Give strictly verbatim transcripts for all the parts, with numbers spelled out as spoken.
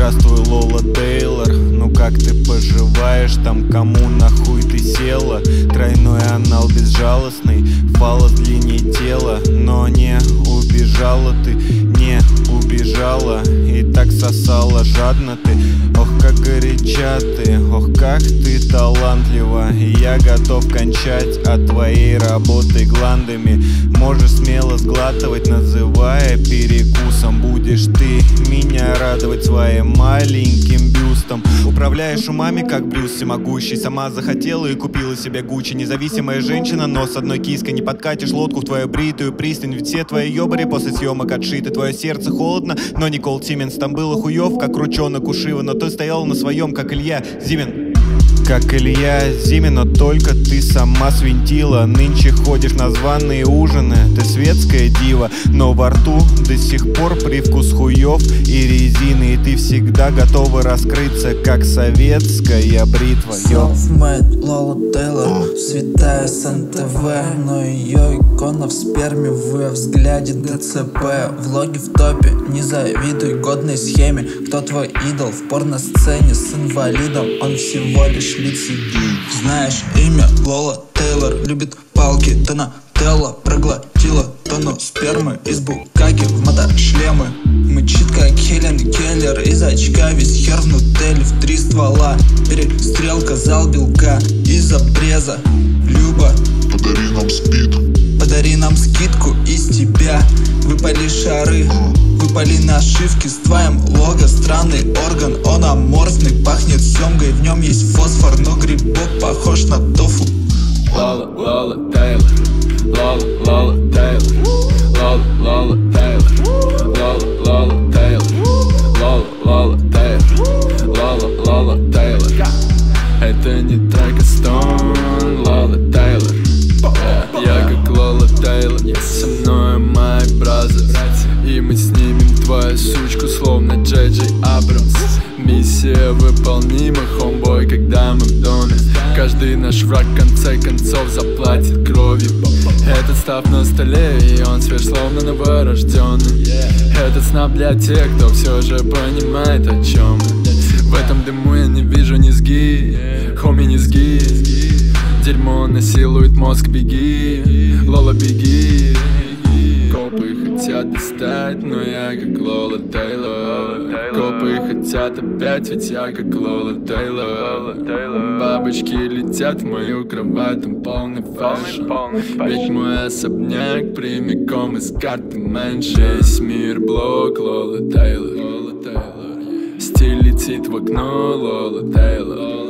Здравствуй, Лола Тейлор, ну как ты поживаешь там, кому нахуй ты села? Тройной анал безжалостный, фалос длиннее тела. Но не убежала ты, не убежала, и так сосала жадно ты. Ох, как горяча ты, ох, как ты талантлива, и я готов кончать от твоей работы гландами. Можешь смело сглатывать, называя перекусом. Будешь ты меня радовать своим маленьким бюстом. Управляешь умами, как Брюс всемогущий. Сама захотела и купила себе Гуччи. Независимая женщина, но с одной киской не подкатишь лодку в твою бритую пристань. Ведь все твои ёбари после съемок отшиты. Твое сердце холодно, но Никол Тименс. Там было хуёв, как ручонок у Шива, но ты стоял на своем, как Илья Зимин. Как Илья Зимин, но только ты сама свинтила. Нынче ходишь на званые ужины, ты светская дива, но во рту до сих пор привкус хуёв и резины. И ты всегда готова раскрыться, как советская бритва. Self-made Лола Тейлор, святая с эн тэ вэ, но ее икона в сперме, в взгляде дэ цэ пэ. Влоги в топе, не завидуй годной схеме. Кто твой идол в порносцене с инвалидом? Он всего лишь лицедей. Знаешь имя Лола Тейлор, любит палки, Донателло проглотила тонну спермы из букаки в мотошлемы. Мычит как Хелен Келлер, из очка весь хер в нутелле, в три ствола перестрелка, зал белка из обреза. Люба, подари нам спид, подари нам скидку из тебя. Выпали шары, выпали нашивки с твоим лого. Странный орган, он аморфный, пахнет семгой, в нем есть фосфор, но грибок похож на тофу. Лола, Лола Тейлор, Лола, Лола Тейлор, Лола, Лола Тейлор, Лола, Лола Тейлор, Лола, Лола Тейлор, Лола, Лола Тейлор. Это не трек, а стон, Лола Тейлор. Я как Лола Тейлор, со мной мой бразер, и мы снимем твою сучку, словно Джей Джей Абрамс. Миссия выполнима, хомбой, когда мы в доме. Каждый наш враг в конце концов заплатит кровью. Этот став на столе, и он свеж, словно новорожденный. Этот снап для тех, кто все же понимает, о чем мы. В этом дыму я не вижу низги, хоми, низги. Дерьмо насилует мозг, беги, Лола, беги. Копы хотят достать, но я как Лола Тейлор. Копы хотят опять, ведь я как Лола Тейлор. Бабочки летят в мою кровать, там полный фэшн. Ведь мой особняк прямиком из карты меньше. Весь мир блок, Лола Тейлор. Стиль летит в окно, Лола Тейлор.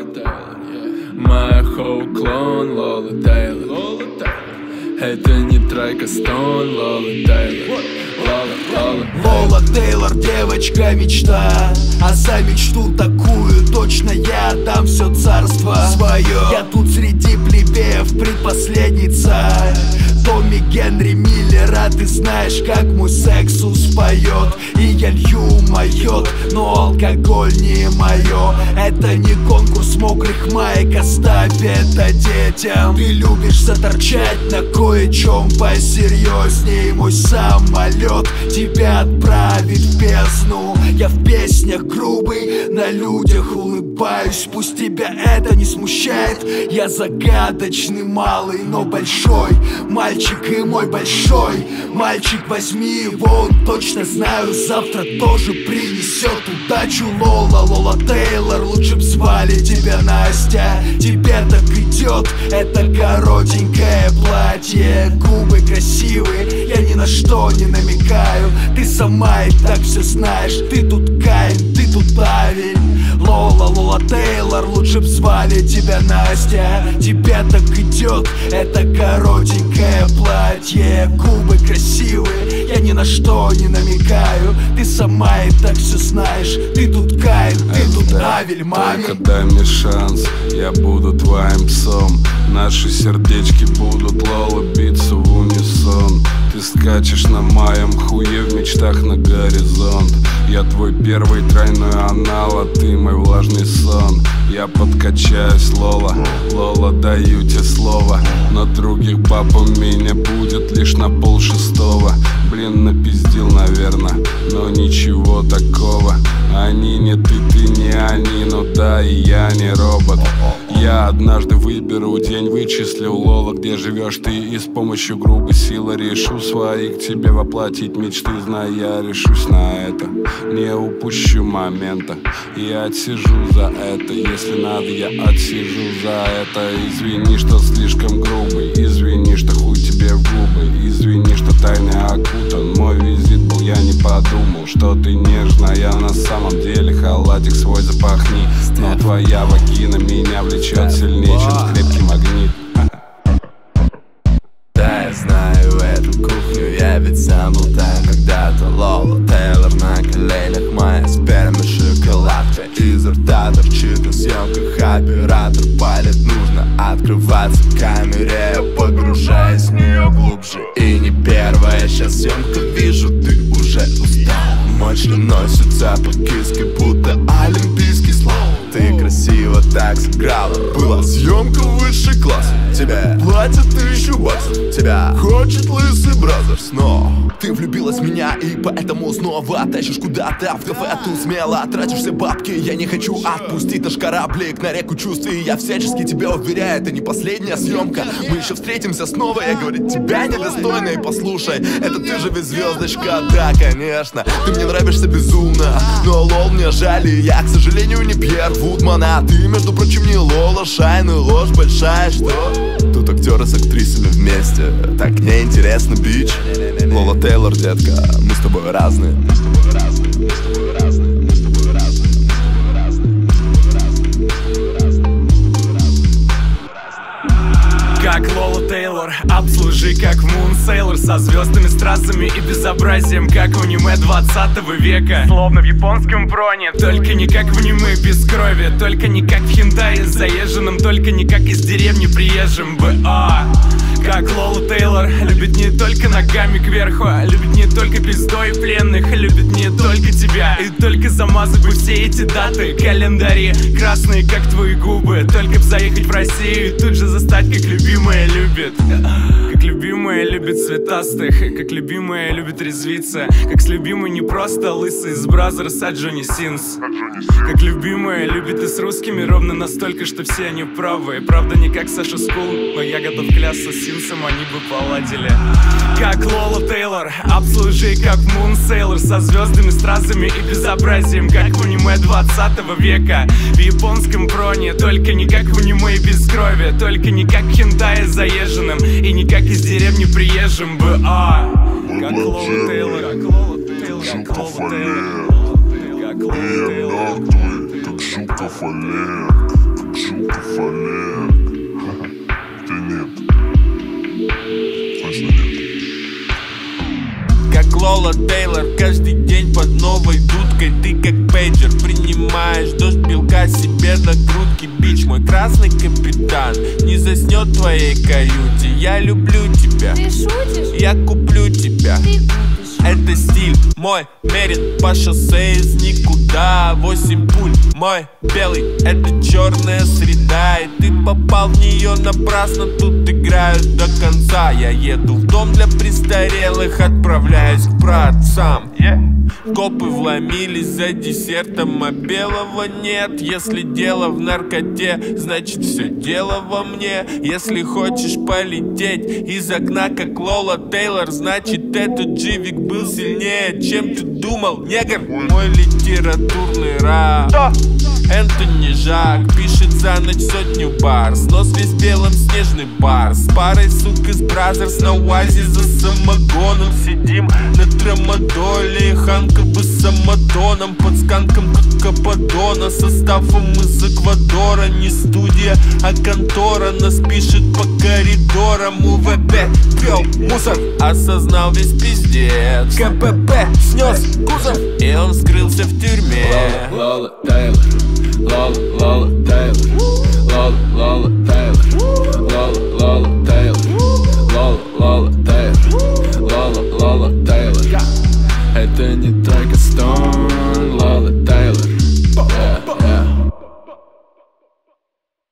Моя хоу-клон, Лола Тейлор. Это не трек, а стон, Лола Тейлор. Лола, Лола. Лола Тейлор, девочка мечта, а за мечту такую точно я отдам все царство свое. Я тут среди плебеев предпоследний царь. Томми Генри Миллера, ты знаешь, как мой сексус поет. И я лью майот, но алкоголь не мое. Это не конкурс мокрых маек, оставь это детям. Ты любишь заторчать на кое-чем посерьезней. Мой самолет тебя отправит в бездну. Я в песнях грубый, на людях улыбаюсь. Пусть тебя это не смущает. Я загадочный малый, но большой мальчик. Мальчик и мой большой мальчик, возьми его, он точно, знаю, завтра тоже принесет удачу. Лола, Лола Тейлор, лучше б звали тебя Настя. Тебе так идет это коротенькое платье. Губы красивые, я ни на что не намекаю. Ты сама и так все знаешь, ты тут Каин, ты тут Авель. Лола, Лола Тейлор, лучше б звали тебя Настя. Тебе так идет это коротенькое платье. Губы красивые, я ни на что не намекаю. Ты сама и так все знаешь, ты тут Каин, ты тут Авель, маме. Только дай мне шанс, я буду твоим псом. Наши сердечки будут, Лола, биться в унисон. Ты скачешь на моем хуе в мечтах на горизонт. Я твой первый тройной анал, а ты мой влажный сон. Я подкачаюсь, Лола, Лола, даю тебе слово. На других баб у меня будет лишь на пол шестого. блин, напиздил, наверное, но ничего такого. Они не ты, ты не они, ну да, и я не робот. Я однажды выберу день, вычислю, Лола, где живешь ты, и с помощью грубой силы решу свои к тебе воплотить мечты. Знаю, я решусь на это, не упущу момента и отсижу за это. Если надо, я отсижу за это. Извини, что слишком грубый, извини, что хуй тебе в губы, извини, что тайный окутан. Мой визит был, я не подумал, что ты нежная, на самом деле халатик свой запахни. Но твоя вагина меня влечет сильнее, чем крепкий магнит. Да, я знаю эту кухню, я ведь сам был там когда-то. Лола Тейлор на коленях, моя сперма шоколадка из рта торчит на съемках. Оператор палит, нужно открываться камере, погружаясь в нее глубже. И не первая сейчас съемка, вижу, ты уже устал. Мочь носится по киске, будто олимпийский слав. Ты красиво так сыграла, была съемка высший класс. Тебя платят тысячу баксов, тебя хочет лысый бразерс, но ты влюбилась в меня и поэтому снова тащишь куда-то в кафе. Ты смело тратишь все бабки, я не хочу отпустить наш кораблик на реку чувств. И я всячески тебя уверяю, это не последняя съемка. Мы еще встретимся снова, я говорю, тебя недостойно. И послушай, это ты же ведь звездочка, да, конечно. Ты мне нравишься безумно, но лол, мне жаль, и я, к сожалению, не Пьер Вудман. А ты, между прочим, не Лола Шайн, и ложь большая, что? Тут актеры с актрисами вместе, так неинтересно, бич. Лола Тейлор, детка, мы с тобой разные. Мы с тобой разные, мы с тобой разные, мы с тобой разные, мы с тобой разные, мы с тобой разные, мы с тобой разные, мы с тобой разные. Как Лола Тейлор, обслужи как в Moon Sailor, со звездами, стразами и безобразием, как в аниме двадцатого века. Словно в японском проне, только не как в аниме без крови, только не как в хентае заезженном, только не как из деревни приезжим. Б.А. Как Лола Тейлор любит не только ногами кверху, любит не только пиздой пленных, любит не только тебя. И только замазать бы все эти даты, календари красные, как твои губы. Только б заехать в Россию и тут же застать, как любимая любит. Как любимая любит цветастых, как любимая любит резвиться, как с любимой не просто лысый из Бразерс, а Джонни Синс. Как любимая любит и с русскими ровно настолько, что все они правы. Правда не как Саша Скул, но я готов клясться, с Синсом они бы поладили. Как Лола Тейлор, обслужи как в Moon Sailor, со звездами, стразами и безобразием, как в аниме двадцатого века. В японском проне, только не как в аниме без крови, только не как в хентае заезженным и не как из деревни приезжим. Б.А. Как Лола Тейлор, как Лола Тейлор, как Лола Тейлор, как Лола Тейлор, как Жука Фалер, как Жука Фалер. Ты нет, точно нет. Как Лола Тейлор, каждый день под новой дудкой. Ты как пейджер, принимаешь дождь белка себе на грудки. Бич, мой красный капитан, не заснет в твоей каюте. Я люблю тебя, ты шутишь? Я куплю тебя. Ты купишь. Это стиль мой, мерит по шоссе из никуда. Восемь пуль, мой белый, это черная среда. И ты попал в нее напрасно, тут играют до конца. Я еду в дом для престарелых, отправляюсь к праотцам. yeah. Копы вломились за десертом, а белого нет. Если дело в наркоте, значит все дело во мне. Если хочешь полететь из окна, как Лола Тейлор, значит этот дживик был сильнее, чем ты думал, негр. Мой литературный раб Энтони Жак пишет за ночь сотню барс, нос весь белым, снежный бар. С парой сук из Бразерс на УАЗе за самогоном сидим на трамадоле. Ханка бы с самодоном, под сканком как Кападона. Составом из Эквадора, не студия, а контора. Нас пишет по коридорам. УВП пел мусор, осознал весь пиздец. КПП снес кузов, и он скрылся в тюрьме. Лола Тейлор,